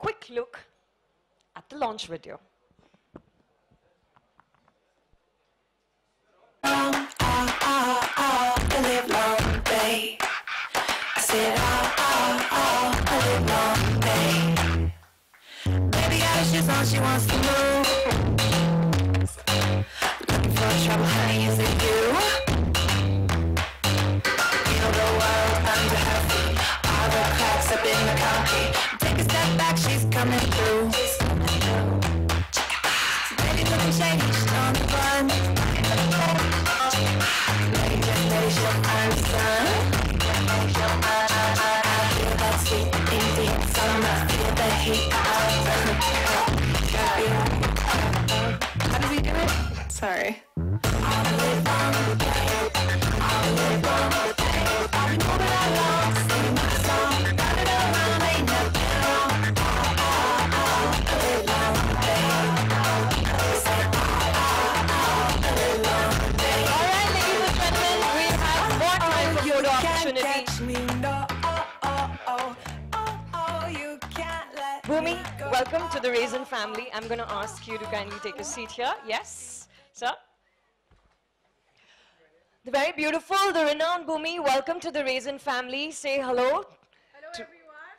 quick look at the launch video. The live long day. I said, the live long day. Baby got her shoes on, she wants to move. Looking for trouble, honey, is it you? Feel the world under her feet, all the cracks up in the concrete. Take a step back, she's coming through. Baby looking shady, she's on the run. Lady just ready, she'll earn sun. I feel that sweet Indian summer, feel the heat. How do we do it? Sorry. Bhumi, welcome to the Raisin family. I'm going to ask you to kindly take a seat here. Yes, sir. The very beautiful, the renowned Bhumi, welcome to the Raisin family. Say hello. Hello, everyone.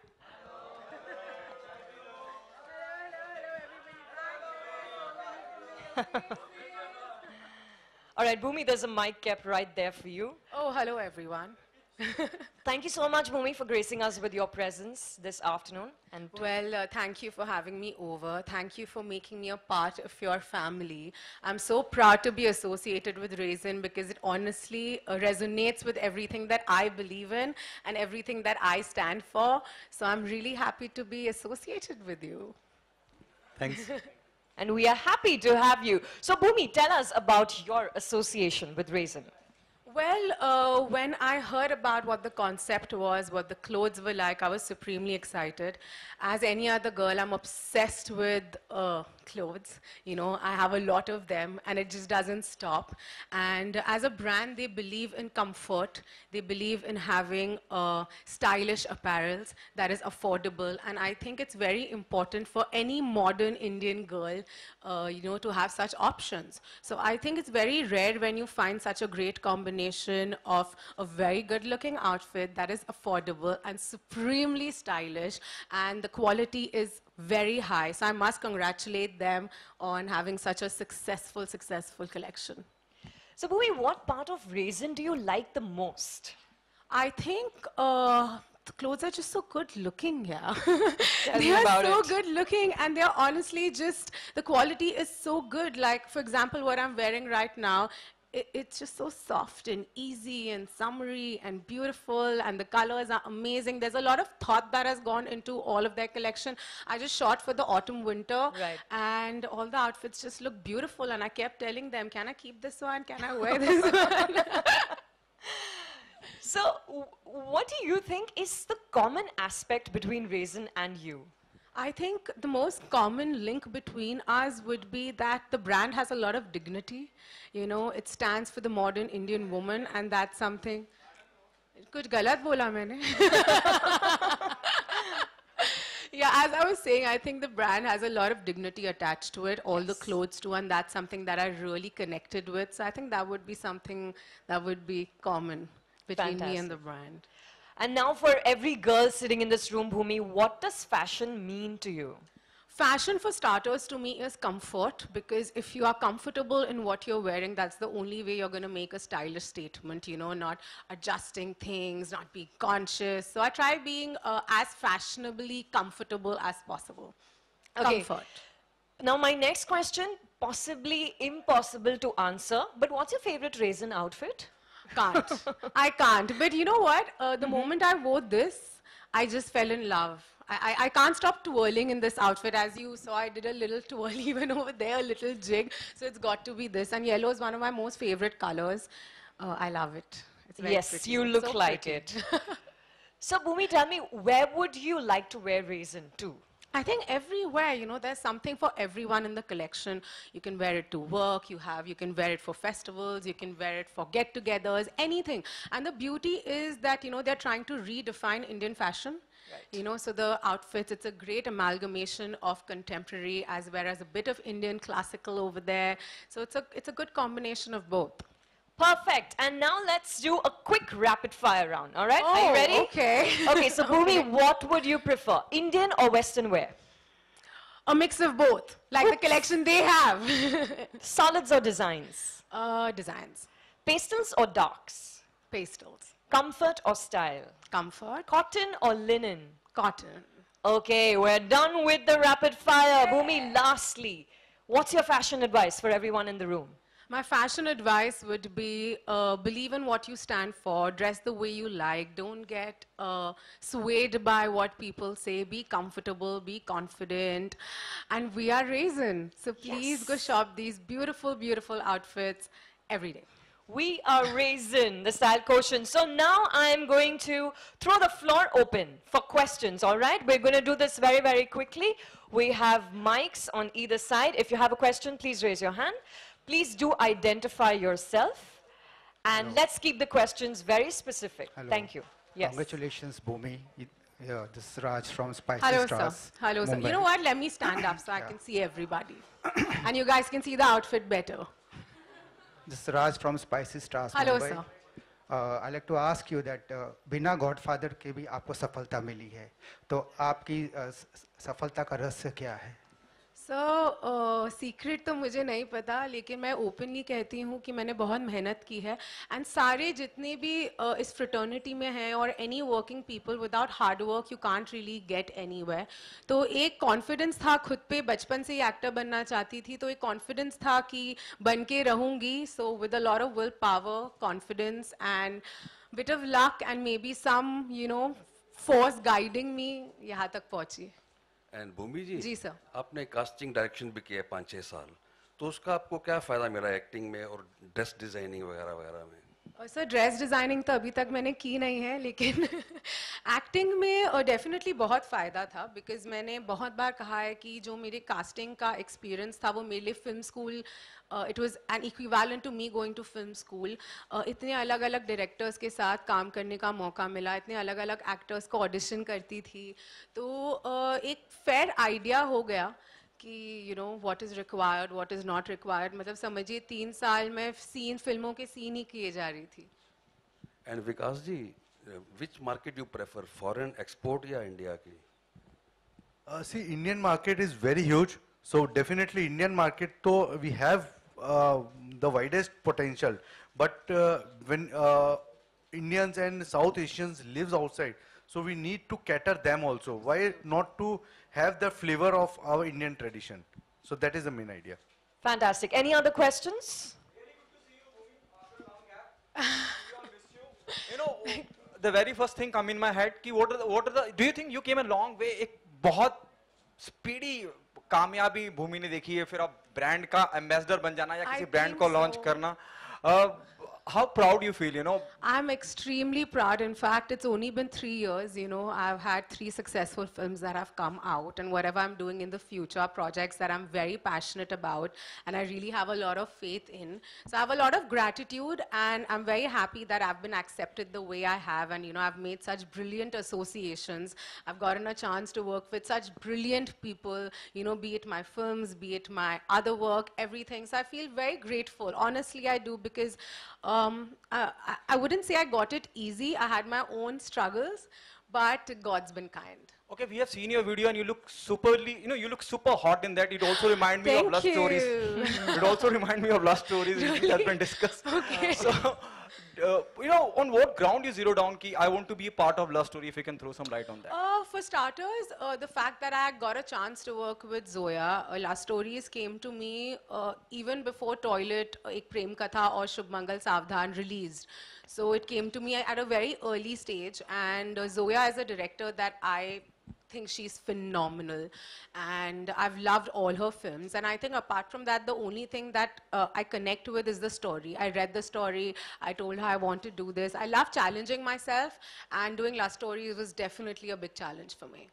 Hello, everybody. All right, Bhumi, there's a mic kept right there for you. Oh, hello, everyone. Thank you so much, Bhumi, for gracing us with your presence this afternoon. And Well, thank you for having me over. Thank you for making me a part of your family. I'm so proud to be associated with Raisin because it honestly resonates with everything that I believe in and everything that I stand for. So I'm really happy to be associated with you. Thanks. and we are happy to have you. So, Bhumi, tell us about your association with Raisin. Well, when I heard about what the concept was, what the clothes were like, I was supremely excited. As any other girl, I'm obsessed with clothes. You know, I have a lot of them, and it just doesn't stop. And as a brand, they believe in comfort. They believe in having stylish apparels that is affordable. And I think it's very important for any modern Indian girl, you know, to have such options. So I think it's very rare when you find such a great combination of a very good-looking outfit that is affordable and supremely stylish, and the quality is very high. So I must congratulate them on having such a successful collection. So, Bhumi, what part of Raisin do you like the most? I think the clothes are just so good looking, yeah. They are about so it. good looking, and they're honestly just, the quality is so good. Like, for example, what I'm wearing right now, it's just so soft and easy and summery and beautiful, and the colors are amazing. There's a lot of thought that has gone into all of their collection. I just shot for the autumn-winter, Right. and all the outfits just look beautiful, and I kept telling them, can I keep this one? Can I wear this one? So, what do you think is the common aspect between Raisin and you? I think the most common link between us would be that the brand has a lot of dignity. You know, it stands for the modern Indian woman, and that's something. Kuch galat bola maine. Yeah, as I was saying, I think the brand has a lot of dignity attached to it, all the clothes too, and that's something that I really connected with. So I think that would be something that would be common between me and the brand. And now for every girl sitting in this room, Bhumi, what does fashion mean to you? Fashion, for starters, to me is comfort, because if you are comfortable in what you're wearing, that's the only way you're going to make a stylish statement, you know, not adjusting things, not being conscious. So I try being as fashionably comfortable as possible. Okay. Comfort. Now, my next question, possibly impossible to answer, but what's your favorite Raisin outfit? Can't. I can't. But you know what? The moment I wore this, I just fell in love. I can't stop twirling in this outfit. As you saw, I did a little twirl even over there, a little jig. So it's got to be this. And yellow is one of my most favorite colors. I love it. It's very Yes, pretty. you It's look so like pretty. it. So, Bhumi, tell me, where would you like to wear Raisin to? I think everywhere, you know, there's something for everyone in the collection. You can wear it to work, you can wear it for festivals, you can wear it for get-togethers, anything. And the beauty is that, you know, they're trying to redefine Indian fashion. You know, so the outfits, it's a great amalgamation of contemporary as well as a bit of Indian classical over there. So it's a good combination of both. Perfect. And now let's do a quick rapid fire round. All right? Are you ready? Okay. Okay, so Bhumi, what would you prefer? Indian or Western wear? A mix of both, like the collection they have. Solids or designs? Designs, Pastels or darks? pastels, Comfort or style? comfort, Cotton or linen? cotton. Okay, we're done with the rapid fire. Bhumi, lastly, what's your fashion advice for everyone in the room? My fashion advice would be believe in what you stand for, dress the way you like, don't get swayed by what people say, be comfortable, be confident, and we are Raisin. So please go shop these beautiful, beautiful outfits every day. We are Raisin, the style quotient. So now I'm going to throw the floor open for questions, all right? We're going to do this very, very quickly. We have mics on either side. If you have a question, please raise your hand. Please do identify yourself. And let's keep the questions very specific. Hello. Thank you. Yes. Congratulations, Bhumi. Yeah, this is Raj from Spicy Hello, sir. Stars. Hello, sir. Mumbai. You know what? Let me stand up so I can see everybody. And you guys can see the outfit better. This is Raj from Spicy Stars. Hello, Mumbai. sir. I'd like to ask you that बिना godfather के भी आपको सफलता मिली है तो आपकी सफलता का रहस्य क्या है? सीक्रेट तो मुझे नहीं पता लेकिन मैं ओपनली कहती हूँ कि मैंने बहुत मेहनत की है एंड सारे जितने भी इस फ्रेटर्निटी में हैं और any working people without hard work you can't really get anywhere तो एक कॉन्फिडेंस था खुद पे बचपन से ही एक्टर बनना चाहती थी तो एक कॉन्फिडेंस था कि बन के रहूँगी so with a lot of will power confidence and bit of luck and may be some you know force guiding me यहाँ तक पहुँची एंड भूमि जी जी सर आपने कास्टिंग डायरेक्शन भी किया है 5-6 साल तो उसका आपको क्या फायदा मिला एक्टिंग में और ड्रेस डिजाइनिंग वगैरह वगैरह में सर ड्रेस डिज़ाइनिंग तो अभी तक मैंने की नहीं है लेकिन एक्टिंग में डेफिनेटली बहुत फ़ायदा था बिकॉज मैंने बहुत बार कहा है कि जो मेरे कास्टिंग का एक्सपीरियंस था वो मेरे लिए film school it was an equivalent to me going to film school इतने अलग अलग डायरेक्टर्स के साथ काम करने का मौका मिला इतने अलग अलग एक्टर्स को ऑडिशन करती थी तो एक फेयर आइडिया हो गया कि you know what is required what is not required मतलब समझिए 3 साल में फिल्मों के सीन ही किए जा रही थी and Vikas ji which market you prefer foreign export या इंडिया की See, Indian market is very huge. So definitely Indian market, though we have the widest potential. But when Indians and South Asians lives outside, so we need to cater them also. Why not to have the flavor of our Indian tradition? So that is the main idea. Fantastic. Any other questions? You know, the very first thing come in my head कि what are the do you think you came a long way एक बहुत speedy कामयाबी भूमि ने देखी है फिर अब brand का एम्बेसडर बन जाना या किसी ब्रांड को लॉन्च करना how proud you feel, you know? I'm extremely proud. In fact, it's only been 3 years, you know. I've had 3 successful films that have come out and whatever I'm doing in the future are projects that I'm very passionate about and I really have a lot of faith in. So I have a lot of gratitude and I'm very happy that I've been accepted the way I have and, you know, I've made such brilliant associations. I've gotten a chance to work with such brilliant people, you know, be it my films, be it my other work, everything. So I feel very grateful. Honestly, I do because I wouldn't say I got it easy. I had my own struggles, but God's been kind. Okay, we have seen your video and you look superly, you know, you look super hot in that. It also remind me of love stories. It also remind me of love stories which has been discussed. Okay. So, you know, on what ground you zero down ki I want to be a part of love story if you can throw some light on that. For starters, the fact that I got a chance to work with Zoya, Last Stories came to me even before Toilet, Ek Prem Katha or Shubh Mangal Savdhan released. So it came to me at a very early stage and Zoya is a director that I think she's phenomenal and I've loved all her films and I think apart from that the only thing that I connect with is the story. I read the story, I told her I want to do this. I love challenging myself and doing Last Stories was definitely a big challenge for me.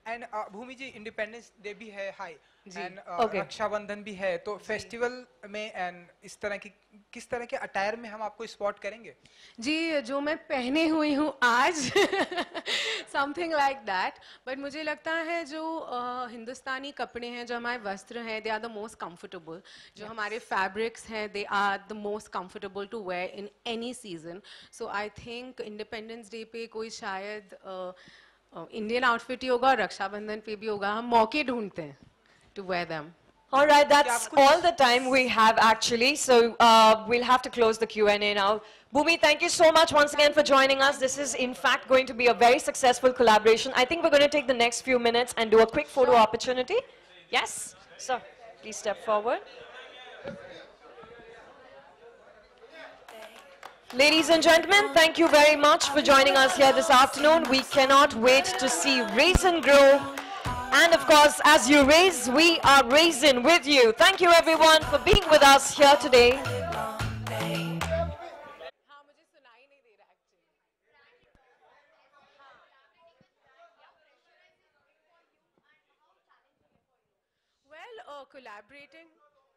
And Bhumi ji independence day भी है hi ji, and okay. Rakshabandhan भी है तो festival में and इस तरह की किस तरह के अटायर में हम आपको स्पॉट करेंगे? जी, जो मैं पहने हुई हूँ आज समथिंग लाइक दैट, बट मुझे लगता है जो हिंदुस्तानी कपड़े हैं, जो हमारे वस्त्र हैं, they are the most comfortable. जो हमारे फैब्रिक्स हैं, they are the most comfortable to wear in any season. So I think independence day पे कोई शायद इंडियन आउटफिट ही होगा और रक्षाबंधन पे भी होगा. हम मौके ढूंढते हैं to wear them. All right, that's all the time we have actually. So we'll have to close the Q&A now. Bhumi, thank you so much once again for joining us. This is in fact going to be a very successful collaboration. I think we're going to take the next few minutes and do a quick photo opportunity. Yes? So please step forward. Ladies and gentlemen, thank you very much for joining us here this afternoon. We cannot wait to see Raise and Grow. And of course, as you raise, we are raising with you. Thank you everyone for being with us here today. Well, collaborating.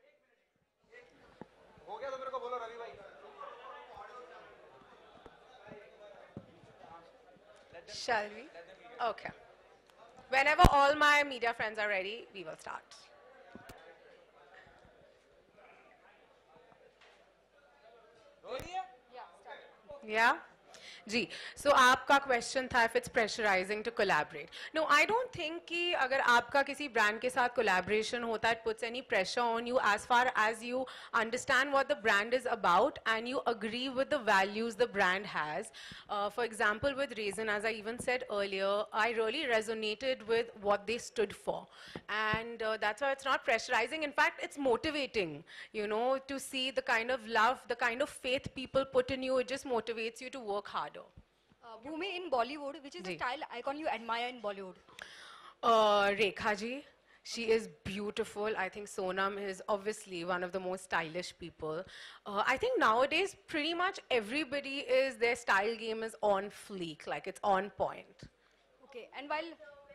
हो गया तो मेरे को बोलो रवि भाई. Shall we? Okay. Whenever all my media friends are ready, we will start. Yeah? Ji, so आपका question था if it's pressurizing to collaborate. No, I don't think कि अगर आपका किसी brand के साथ collaboration होता है, it puts any pressure on you as far as you understand what the brand is about and you agree with the values the brand has. For example, with Raisin, as I even said earlier, I really resonated with what they stood for. And that's why it's not pressurizing. In fact, it's motivating, you know, to see the kind of love, the kind of faith people put in you. It just motivates you to work harder. Bhumi, in Bollywood, which is the ji. style icon you admire in Bollywood? Rekha ji, she is beautiful. I think Sonam is obviously one of the most stylish people. I think nowadays pretty much everybody is, their style game is on fleek, like it's on point. Okay, and while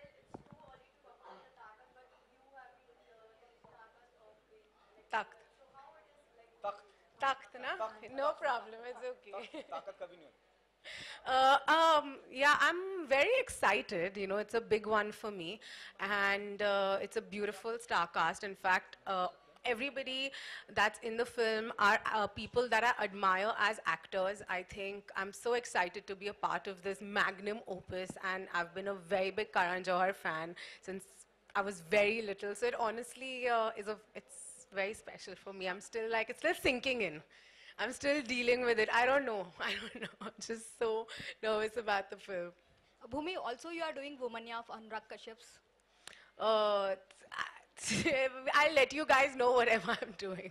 Takht. Takht, na? No problem, it's okay. ताकत कभी नहीं होती. Yeah, I'm very excited. You know, it's a big one for me, and it's a beautiful star cast. In fact, everybody that's in the film are people that I admire as actors. I think I'm so excited to be a part of this magnum opus, and I've been a very big Karan Johar fan since I was very little. So it honestly it's very special for me. I'm still like, it's still sinking in. I'm still dealing with it. I don't know. I'm just so nervous about the film. Bhumi, also you are doing Womanya of Anurag Kashyap's. I'll let you guys know whatever I'm doing.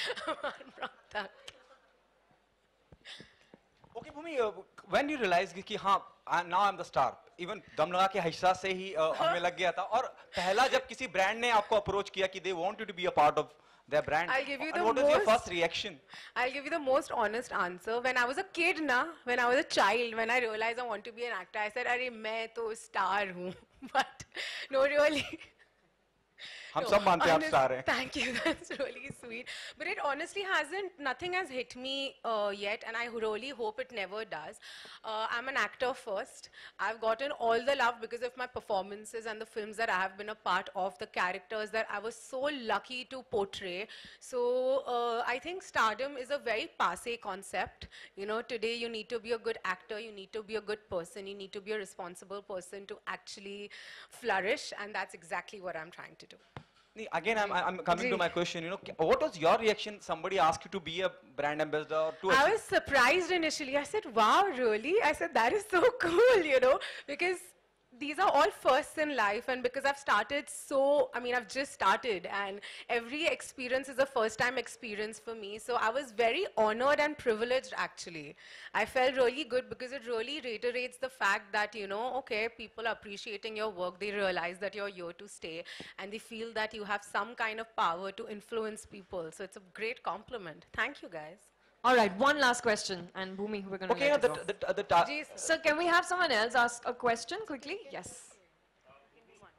Okay, Bhumi, when you realize कि हाँ, now I'm the star. Even दम लगा के हिस्सा से ही हमें लग गया था. और पहला जब किसी brand ने आपको approach किया कि they want you to be a part of their brand. I'll give you And the what was your most- first reaction? I'll give you the most honest answer. When I was a kid, when I was a child, when I realized I want to be an actor, I said, "Arey, मैं तो star हूँ." But no, really. हम सब मानते हैं आप star हैं. Thank you, that's really sweet. But it honestly nothing has hit me yet, and I really hope it never does. I'm an actor first. I've gotten all the love because of my performances and the films that I have been a part of, the characters that I was so lucky to portray. So I think stardom is a very passé concept. You know, today you need to be a good actor, you need to be a good person, you need to be a responsible person to actually flourish, and that's exactly what I'm trying to do. Again, I'm coming to my question. You know, what was your reaction? Somebody asked you to be a brand ambassador or to. I was surprised initially. I said, "Wow, really?" I said, "That is so cool," you know, because these are all firsts in life, and because I've I've just started, and every experience is a first-time experience for me. So I was very honored and privileged, actually. I felt really good because it really reiterates the fact that, you know, okay, people are appreciating your work, they realize that you're here to stay, and they feel that you have some kind of power to influence people. So it's a great compliment. Thank you, guys. All right, one last question, and Bhumi, we're going to Okay, let you go. Jeez. So can we have someone else ask a question quickly? Yes.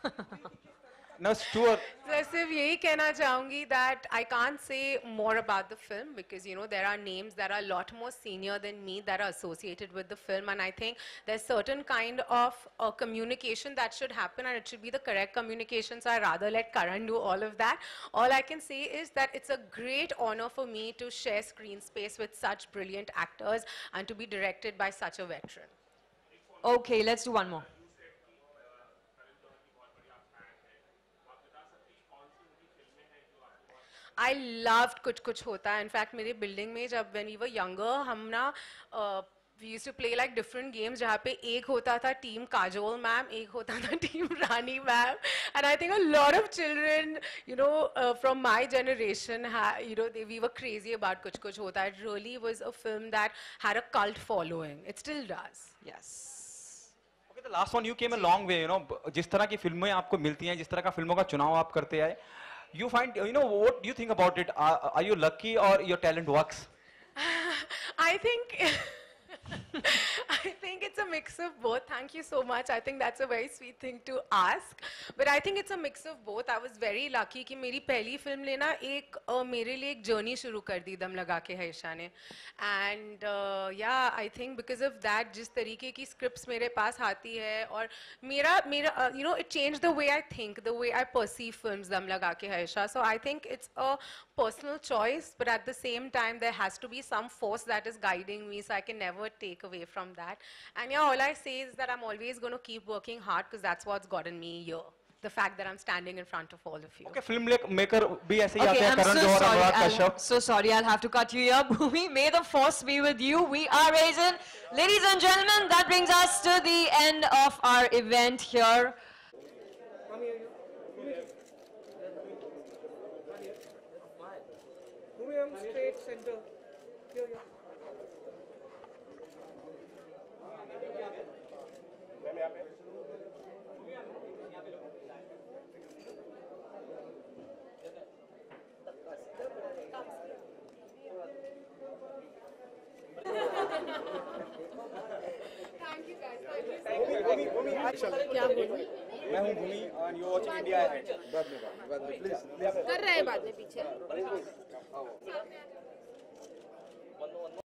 No, Stuart. So सिर्फ यही कहना चाहूँगी that I can't say more about the film because you know there are names that are a lot more senior than me that are associated with the film, and I think there's certain kind of communication that should happen, and it should be the correct communication. So I rather let Karan do all of that. All I can say is that it's a great honor for me to share screen space with such brilliant actors and to be directed by such a veteran. Okay, let's do one more. I loved Kuch Kuch Hota hai. In fact, मेरे building में जब when we were younger, हम ना we used to play like different games जहाँ पे एक होता था team Kajol ma'am, एक होता था team Rani ma'am, and I think a lot of children, you know, from my generation, you know, we were crazy about Kuch Kuch Hota. It really was a film that had a cult following. It still does. Yes. Okay, the last one, you came a long way, you know, जिस तरह की फिल्में आपको मिलती हैं, जिस तरह का फिल्मों का चुनाव आप करते आए, you find, you know, what do you think about it? Are you lucky or your talent works? I think I think it's a mix of both. Thank you so much. I think that's a very sweet thing to ask. But I think it's a mix of both. I was very lucky कि मेरी पहली film लेना एक मेरे लिए एक journey शुरू कर दी दम लगा के हैशा ने. And yeah, I think because of that, जिस तरीके की scripts मेरे पास आती है और मेरा you know, it changed the way I think, the way I perceive films दम लगा के हैशा. So I think it's a personal choice, but at the same time, there has to be some force that is guiding me, so I can never take away from that. And yeah, all I say is that I'm always going to keep working hard because that's what's gotten me here. The fact that I'm standing in front of all of you. Okay, filmmaker भी ऐसे ही आते Okay, हैं, I'm Karan so Johar, sorry. Anurag Kashyap. So sorry, I'll have to cut you here. Bhumi, may the force be with you. We are Raisin. Ladies and gentlemen, that brings us to the end of our event here. Straight center. Here. क्या बोलूं? मैं हूँ भूमि and you're watching India Ahead. कर रहे हैं बाद में पीछे.